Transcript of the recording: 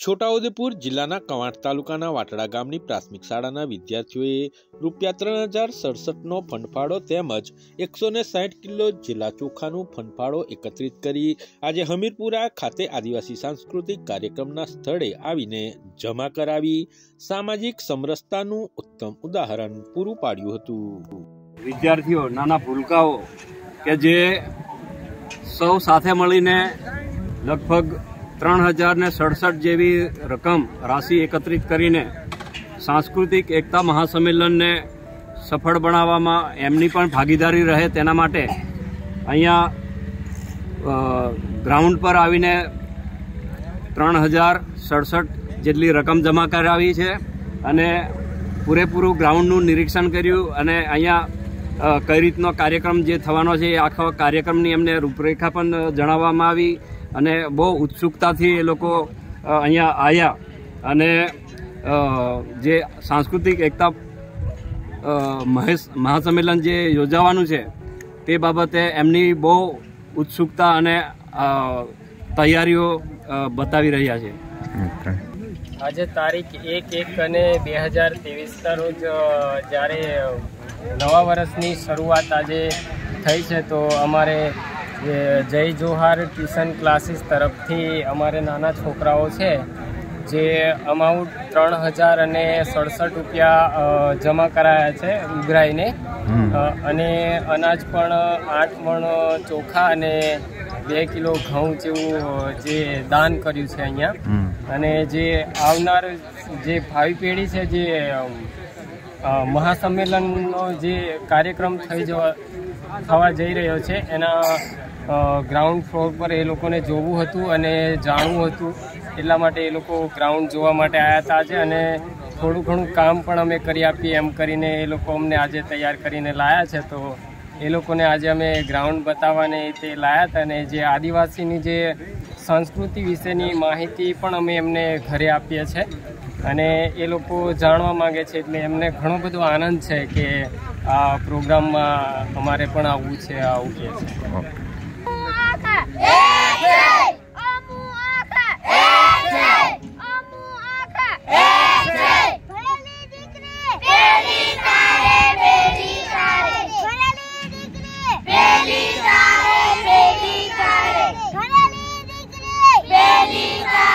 છોટાઉદેપુર જિલ્લાના કવાંટ તાલુકાના વાટડા ગામની પ્રાથમિક શાળાના વિદ્યાર્થીઓએ ₹3067નો ફંડફાળો તેમજ 160 કિલો જિલ્લા ચોખાનું ફંડફાળો એકત્રિત કરી આજે હમીરપુરા ખાતે આદિવાસી સાંસ્કૃતિક કાર્યક્રમના સ્થળે આવીને જમા કરાવી સામાજિક સમરસતાનું ઉત્તમ ઉદાહરણ પૂરું પાડ્યું હતું। વિદ્યાર્થીઓ નાના ભૂલકાઓ કે જે સૌ સાથે મળીને લગભગ 3067 જેવી રાશિ એકત્રિત કરીને સાંસ્કૃતિક એકતા મહાસંમેલનને સફળ બનાવવામાં એમની પણ ભાગીદારી રહે તેના માટે અહીંયા ગ્રાઉન્ડ પર આવીને 3067 જેટલી રકમ જમા કરાવી છે અને પૂરેપૂરું ગ્રાઉન્ડનું નિરીક્ષણ કર્યું અને અહીંયા કઈ રીતનો કાર્યક્રમ જે થવાનો છે એ આખો કાર્યક્રમની એમને રૂપરેખા પણ જણાવવામાં આવી અને બહુ ઉત્સુકતાથી એ લોકો અહીંયા આવ્યા અને જે સાંસ્કૃતિક એકતા મહાસંમેલન જે યોજાવાનું છે તે બાબતે એમની બહુ ઉત્સુકતા અને તૈયારીઓ બતાવી રહ્યા છે। આજે તારીખ 1/1/2023ના રોજ જ્યારે નવા વર્ષની શરૂઆત આજે થઈ છે તો અમારે જય જોહાર ટ્યુશન ક્લાસીસ તરફથી અમારે નાના છોકરાઓ છે જે અમાઉન્ટ ₹3067 જમા કરાયા છે ઉઘરાઈને અને અનાજ પણ 8 મણ ચોખા અને 2 કિલો ઘઉં જેવું જે દાન કર્યું છે અહીંયા અને જે આવનાર જે ભાવિ પેઢી છે જે મહાસંમેલનનો જે કાર્યક્રમ થવા જઈ રહ્યો છે એના ગ્રાઉન્ડ ફ્લોર પર એ લોકોને જોવું હતું અને જાણવું હતું એટલા માટે એ લોકો ગ્રાઉન્ડ જોવા માટે આવ્યા હતા આજે અને થોડું ઘણું કામ પણ અમે કરી આપીએ એમ કરીને એ લોકો અમને આજે તૈયાર કરીને લાવ્યા છે તો એ લોકોને આજે અમે ગ્રાઉન્ડ બતાવવાને તે લાવ્યા હતા અને જે આદિવાસીની જે સંસ્કૃતિ વિશેની માહિતી પણ અમે એમને ઘરે આપીએ છીએ અને એ લોકો જાણવા માગે છે એટલે એમને ઘણો બધો આનંદ છે કે આ પ્રોગ્રામમાં અમારે પણ આવવું છે આવું કહે છે। બેલી